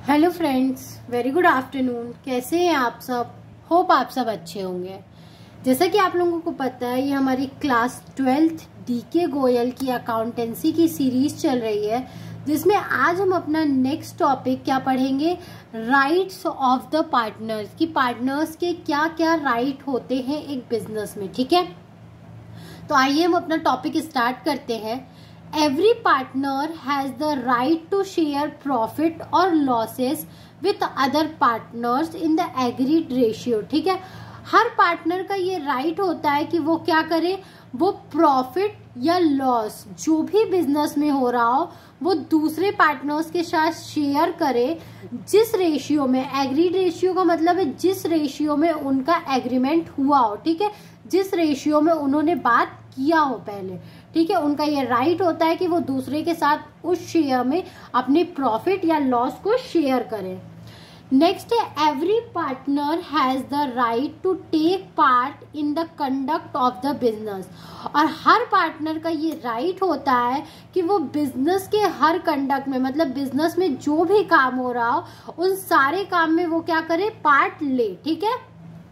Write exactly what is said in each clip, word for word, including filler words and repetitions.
Hello friends, very good afternoon. कैसे हैं आप सब? होप आप सब अच्छे होंगे। जैसा कि आप लोगों को पता है, ये हमारी क्लास ट्वेल्थ डीके गोयल की अकाउंटेंसी की सीरीज चल रही है, जिसमें आज हम अपना नेक्स्ट टॉपिक क्या पढ़ेंगे, राइट्स ऑफ द पार्टनर्स, कि पार्टनर्स के क्या क्या राइट होते हैं एक बिजनेस में। ठीक है, तो आइए हम अपना टॉपिक स्टार्ट करते हैं। Every partner has the right to share profit or losses with other partners in the agreed ratio। ठीक है, हर पार्टनर का ये राइट होता है कि वो क्या करे, वो प्रॉफिट या लॉस जो भी बिजनेस में हो रहा हो वो दूसरे पार्टनर्स के साथ शेयर करे, जिस रेशियो में, एग्रीड रेशियो का मतलब है जिस रेशियो में उनका एग्रीमेंट हुआ हो। ठीक है, जिस रेशियो में उन्होंने बात किया हो पहले। ठीक है, उनका ये राइट होता है कि वो दूसरे के साथ उस शेयर में अपने प्रॉफिट या लॉस को शेयर करें। नेक्स्ट है, every partner has the right to take part in the conduct of the business. और हर पार्टनर का ये राइट होता है कि वो बिजनेस के हर कंडक्ट में, मतलब बिजनेस में जो भी काम हो रहा हो उन सारे काम में वो क्या करे, पार्ट ले। ठीक है,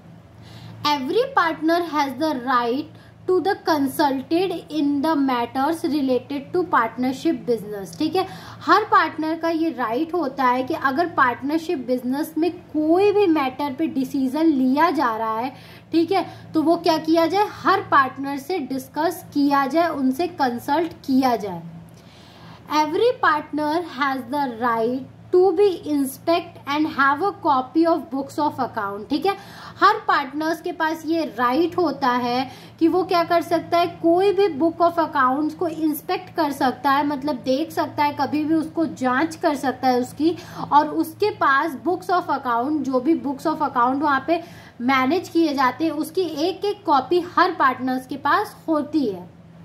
every partner has the right to the consulted in the matters related to partnership business. ठीक है, हर पार्टनर का ये राइट होता है कि अगर पार्टनरशिप बिजनेस में कोई भी मैटर पे डिसीजन लिया जा रहा है, ठीक है, तो वो क्या किया जाए, हर पार्टनर से डिस्कस किया जाए, उनसे कंसल्ट किया जाए। Every partner has the right to be inspect and have a copy of books of account. ठीक है, हर पार्टनर्स के पास ये राइट होता है कि वो क्या कर सकता है, कोई भी बुक ऑफ अकाउंट्स को इंस्पेक्ट कर सकता है, मतलब देख सकता है, कभी भी उसको जांच कर सकता है उसकी, और उसके पास बुक्स ऑफ अकाउंट, जो भी बुक्स ऑफ अकाउंट वहाँ पे मैनेज किए जाते हैं, उसकी एक एक कॉपी हर पार्टनर्स के पास होती है।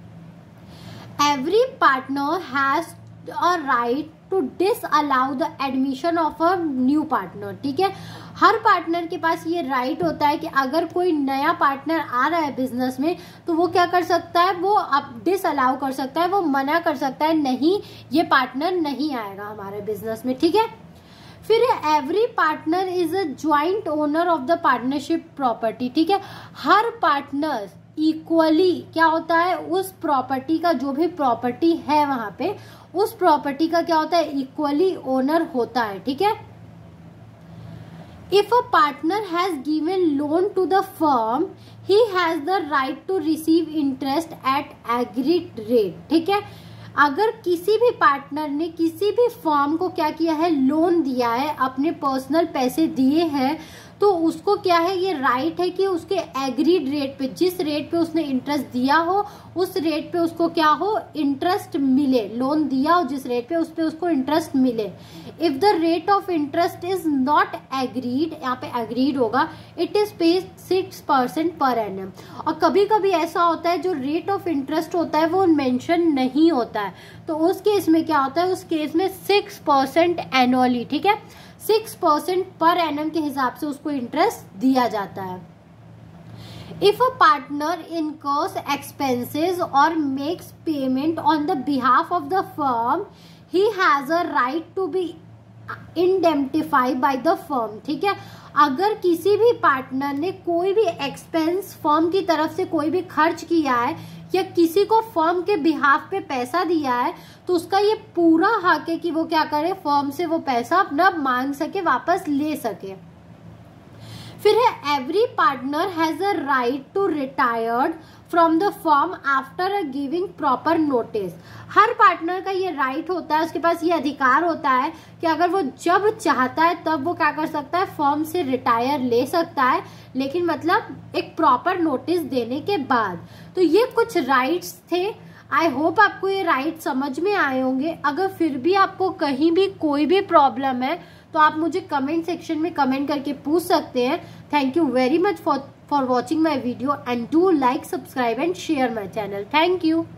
Every partner has a right to disallow the admission of a new partner. ठीक है, हर पार्टनर के पास ये राइट होता है कि अगर कोई नया पार्टनर आ रहा है बिजनेस में तो वो क्या कर सकता है, वो अब डिसअलाउ कर सकता है, वो मना कर सकता है, नहीं ये पार्टनर नहीं आएगा हमारे बिजनेस में। ठीक है, फिर every partner is a joint owner of the partnership property. ठीक है, हर पार्टनर इक्वली क्या होता है, उस प्रॉपर्टी का, जो भी प्रॉपर्टी है वहां पे, उस प्रॉपर्टी का क्या होता है, इक्वली ओनर होता है। ठीक है, if a partner has given loan to the firm he has the right to receive interest at agreed rate. ठीक है, अगर किसी भी पार्टनर ने किसी भी फर्म को क्या किया है, लोन दिया है, अपने पर्सनल पैसे दिए हैं, तो उसको क्या है, ये राइट है कि उसके एग्रीड रेट पे, जिस रेट पे उसने इंटरेस्ट दिया हो उस रेट पे उसको क्या हो, इंटरेस्ट मिले। लोन दिया हो जिस रेट पे, उस पे उसको इंटरेस्ट मिले। If the rate of interest is not agreed, यहाँ पे एग्रीड होगा, it is paid six percent per annum. और कभी कभी ऐसा होता है जो रेट ऑफ इंटरेस्ट होता है वो मेंशन नहीं होता है, तो उस केस में क्या होता है, उस केस में सिक्स परसेंट एनुअली। ठीक है, सिक्स परसेंट पर एनम के हिसाब से उसको इंटरेस्ट दिया जाता है। If a partner incurs expenses और makes payment on the behalf of the firm he has a right to be indemnified by the firm. ठीक है, अगर किसी भी पार्टनर ने कोई भी एक्सपेंस फर्म की तरफ से कोई भी खर्च किया है या किसी को फर्म के बिहाफ पे पैसा दिया है, तो उसका ये पूरा हक है कि वो क्या करे, फर्म से वो पैसा अपना मांग सके, वापस ले सके। फिर है, every partner has a right to retired from the firm after giving proper notice. हर पार्टनर का ये राइट होता है, उसके पास ये अधिकार होता है कि अगर वो जब चाहता है तब वो क्या कर सकता है, फर्म से रिटायर ले सकता है, लेकिन मतलब एक प्रॉपर नोटिस देने के बाद। तो ये कुछ राइट्स थे। आई होप आपको ये राइट समझ में आए होंगे। अगर फिर भी आपको कहीं भी कोई भी प्रॉब्लम है तो आप मुझे कमेंट सेक्शन में कमेंट करके पूछ सकते हैं। Thank you very much for for watching my video and do like, subscribe and share my channel. Thank you.